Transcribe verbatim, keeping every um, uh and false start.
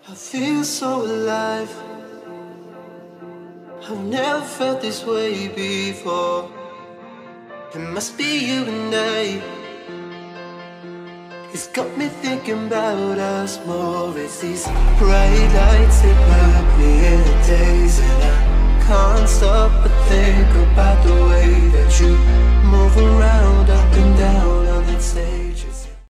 I feel so alive. I've never felt this way before. It must be you and I. It's got me thinking about us more. It's these bright lights that put me in a daze, and I can't stop but think about the way that you move around